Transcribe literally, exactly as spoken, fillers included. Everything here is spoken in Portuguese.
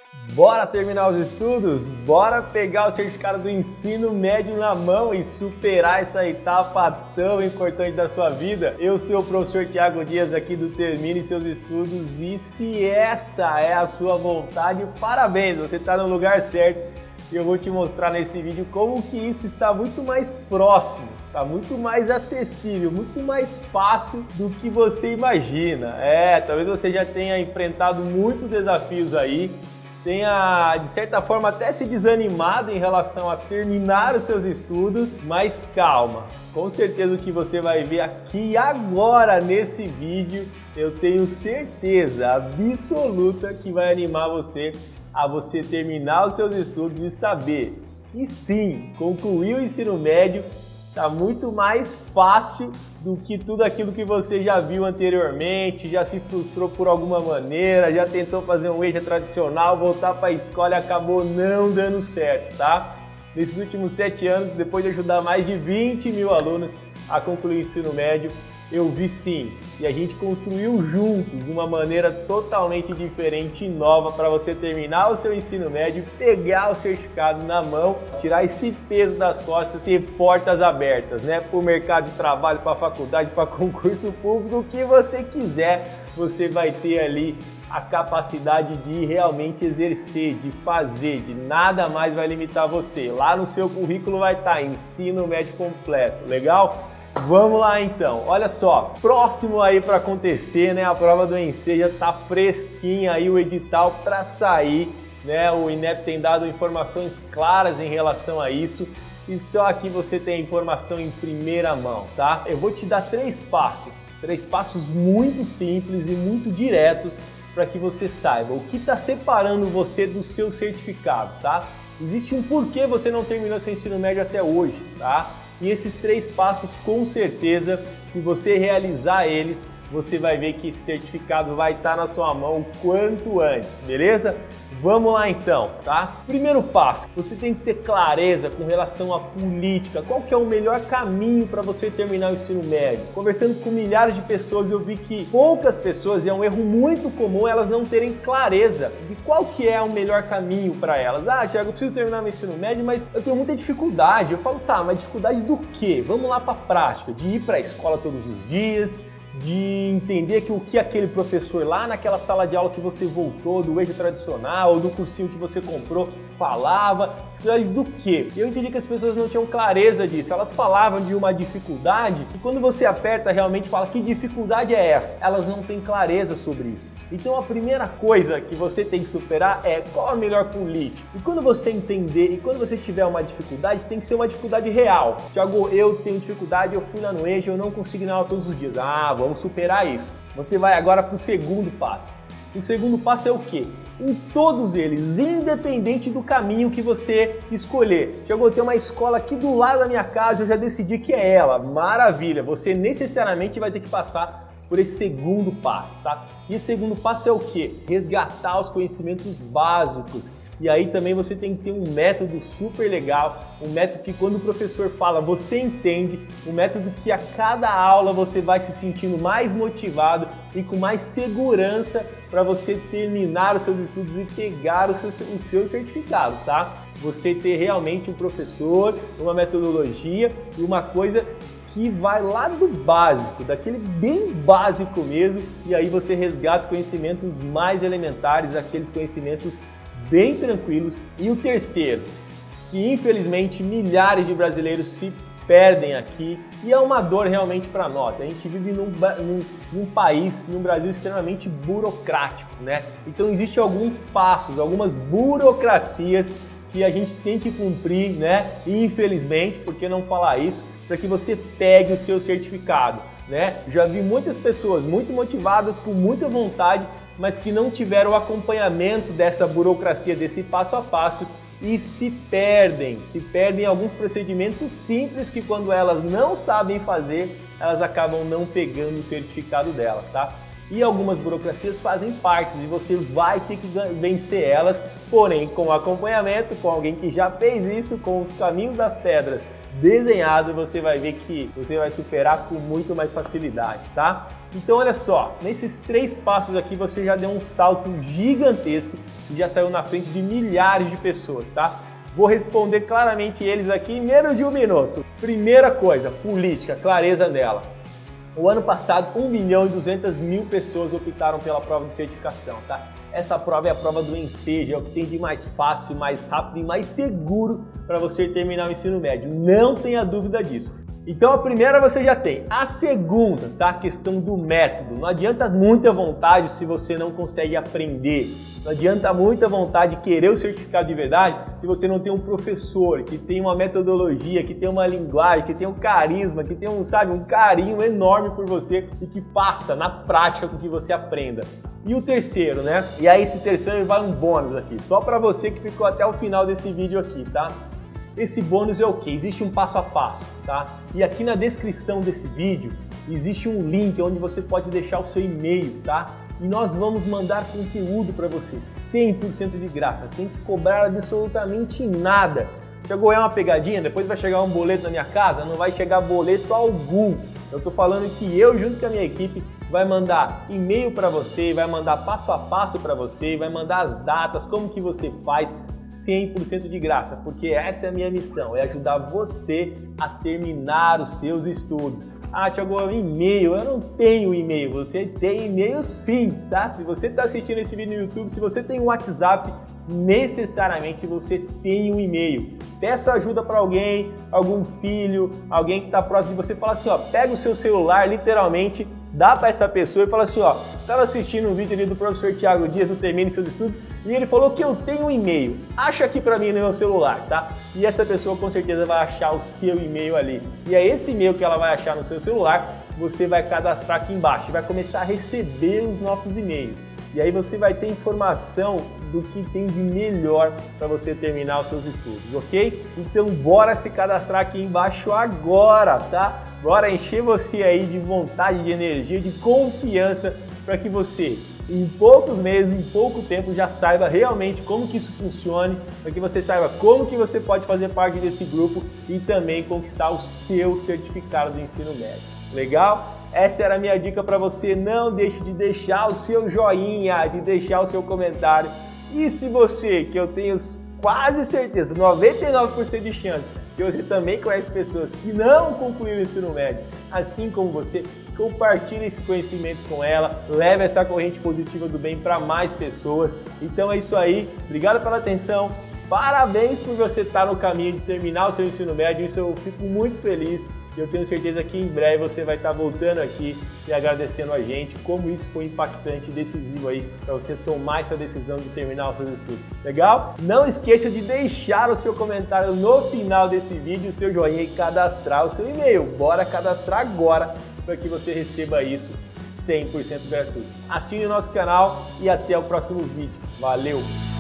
Bora terminar os estudos? Bora pegar o certificado do ensino médio na mão e superar essa etapa tão importante da sua vida? Eu sou o professor Thiago Dias aqui do Termine Seus Estudos e se essa é a sua vontade, parabéns, você está no lugar certo. E eu vou te mostrar nesse vídeo como que isso está muito mais próximo, está muito mais acessível, muito mais fácil do que você imagina. É, talvez você já tenha enfrentado muitos desafios aí, tenha, de certa forma, até se desanimado em relação a terminar os seus estudos, mas calma, com certeza o que você vai ver aqui agora nesse vídeo, eu tenho certeza absoluta que vai animar você a você terminar os seus estudos e saber que sim, concluir o ensino médio está muito mais fácil do que tudo aquilo que você já viu anteriormente, já se frustrou por alguma maneira, já tentou fazer um EJA tradicional, voltar para a escola e acabou não dando certo, tá? Nesses últimos sete anos, depois de ajudar mais de vinte mil alunos a concluir o ensino médio, eu vi sim, e a gente construiu juntos uma maneira totalmente diferente e nova para você terminar o seu ensino médio, pegar o certificado na mão, tirar esse peso das costas, ter portas abertas, né? Para o mercado de trabalho, para a faculdade, para concurso público, o que você quiser, você vai ter ali a capacidade de realmente exercer, de fazer, de nada mais vai limitar você. Lá no seu currículo vai estar ensino médio completo, legal? Vamos lá então, olha só, próximo aí para acontecer, né? A prova do ENSE já tá fresquinha aí o edital para sair, né? O INEP tem dado informações claras em relação a isso e só aqui você tem a informação em primeira mão, tá? Eu vou te dar três passos, três passos muito simples e muito diretos para que você saiba o que está separando você do seu certificado, tá? Existe um porquê você não terminou seu ensino médio até hoje, tá? E esses três passos, com certeza, se você realizar eles, você vai ver que esse certificado vai estar na sua mão o quanto antes, beleza? Vamos lá então, tá? Primeiro passo, você tem que ter clareza com relação à política, qual que é o melhor caminho para você terminar o ensino médio. Conversando com milhares de pessoas, eu vi que poucas pessoas, e é um erro muito comum, elas não terem clareza de qual que é o melhor caminho para elas. Ah, Thiago, eu preciso terminar meu ensino médio, mas eu tenho muita dificuldade. Eu falo, tá, mas dificuldade do quê? Vamos lá para a prática, de ir para a escola todos os dias, de entender que o que aquele professor lá naquela sala de aula que você voltou, do EJA tradicional, ou do cursinho que você comprou, falava, do que? Eu entendi que as pessoas não tinham clareza disso, elas falavam de uma dificuldade e quando você aperta realmente fala que dificuldade é essa, elas não têm clareza sobre isso. Então a primeira coisa que você tem que superar é qual a melhor política. E quando você entender e quando você tiver uma dificuldade, tem que ser uma dificuldade real. Thiago, eu tenho dificuldade, eu fui lá no EJA, eu não consigo ir na aula todos os dias. Ah, vamos superar isso. Você vai agora para o segundo passo. O segundo passo é o quê? Em todos eles, independente do caminho que você escolher. Chegou a ter uma escola aqui do lado da minha casa, eu já decidi que é ela. Maravilha! Você necessariamente vai ter que passar por esse segundo passo, tá? E esse segundo passo é o quê? Resgatar os conhecimentos básicos. E aí também você tem que ter um método super legal, um método que quando o professor fala, você entende, um método que a cada aula você vai se sentindo mais motivado e com mais segurança para você terminar os seus estudos e pegar o seu, o seu certificado, tá? Você ter realmente um professor, uma metodologia e uma coisa que vai lá do básico, daquele bem básico mesmo, e aí você resgata os conhecimentos mais elementares, aqueles conhecimentos bem tranquilos. E o terceiro, que infelizmente milhares de brasileiros se perdem aqui e é uma dor realmente para nós. A gente vive num, num, num país, num Brasil extremamente burocrático, né? Então existem alguns passos, algumas burocracias que a gente tem que cumprir, né? E infelizmente, por que não falar isso, para que você pegue o seu certificado, né? Já vi muitas pessoas muito motivadas, com muita vontade, mas que não tiveram o acompanhamento dessa burocracia, desse passo a passo e se perdem, se perdem em alguns procedimentos simples que quando elas não sabem fazer, elas acabam não pegando o certificado delas, tá? E algumas burocracias fazem parte e você vai ter que vencer elas, porém com acompanhamento, com alguém que já fez isso, com os caminhos das pedras desenhado, você vai ver que você vai superar com muito mais facilidade, tá? Então olha só, nesses três passos aqui você já deu um salto gigantesco e já saiu na frente de milhares de pessoas, tá? Vou responder claramente eles aqui em menos de um minuto. Primeira coisa, política, clareza nela. O ano passado, um milhão e duzentas mil pessoas optaram pela prova de certificação, tá? Essa prova é a prova do Enseja, é o que tem de mais fácil, mais rápido e mais seguro para você terminar o ensino médio. Não tenha dúvida disso. Então a primeira você já tem. A segunda, tá? A questão do método. Não adianta muita vontade se você não consegue aprender. Não adianta muita vontade querer o certificado de verdade se você não tem um professor que tem uma metodologia, que tem uma linguagem, que tem um carisma, que tem um, sabe, um carinho enorme por você e que passa na prática com que você aprenda. E o terceiro, né? E aí esse terceiro vai um bônus aqui, só para você que ficou até o final desse vídeo aqui, tá? Esse bônus é o quê? Existe um passo a passo, tá? E aqui na descrição desse vídeo existe um link onde você pode deixar o seu e-mail, tá? E nós vamos mandar conteúdo para você, cem por cento de graça, sem te cobrar absolutamente nada. Chegou é uma pegadinha, depois vai chegar um boleto na minha casa? Não vai chegar boleto algum. Eu tô falando que eu, junto com a minha equipe, vai mandar e-mail para você, vai mandar passo a passo para você, vai mandar as datas, como que você faz, cem por cento de graça, porque essa é a minha missão, é ajudar você a terminar os seus estudos. Ah, Thiago, e-mail, eu não tenho e-mail. Você tem e-mail sim, tá? Se você está assistindo esse vídeo no YouTube, se você tem um WhatsApp, necessariamente você tem um e-mail. Peça ajuda para alguém, algum filho, alguém que está próximo de você, fala assim, ó, pega o seu celular, literalmente, dá para essa pessoa e fala assim, ó, estava assistindo um vídeo ali do professor Thiago Dias do Termine Seus Estudos e ele falou que eu tenho um e-mail. Acha aqui para mim no meu celular, tá? E essa pessoa com certeza vai achar o seu e-mail ali. E é esse e-mail que ela vai achar no seu celular, você vai cadastrar aqui embaixo e vai começar a receber os nossos e-mails. E aí você vai ter informação do que tem de melhor para você terminar os seus estudos, ok? Então bora se cadastrar aqui embaixo agora, tá? Bora encher você aí de vontade, de energia, de confiança para que você, em poucos meses, em pouco tempo, já saiba realmente como que isso funciona, para que você saiba como que você pode fazer parte desse grupo e também conquistar o seu certificado do ensino médio. Legal? Essa era a minha dica para você. Não deixe de deixar o seu joinha, de deixar o seu comentário. E se você, que eu tenho quase certeza, noventa e nove por cento de chance, que você também conhece pessoas que não concluíram o ensino médio, assim como você, compartilhe esse conhecimento com ela, leve essa corrente positiva do bem para mais pessoas. Então é isso aí, obrigado pela atenção, parabéns por você estar no caminho de terminar o seu ensino médio, isso eu fico muito feliz. Eu tenho certeza que em breve você vai estar voltando aqui e agradecendo a gente, como isso foi impactante e decisivo aí para você tomar essa decisão de terminar os seus estudos. Legal? Não esqueça de deixar o seu comentário no final desse vídeo, o seu joinha e cadastrar o seu e-mail. Bora cadastrar agora para que você receba isso cem por cento gratuito. Assine o nosso canal e até o próximo vídeo. Valeu!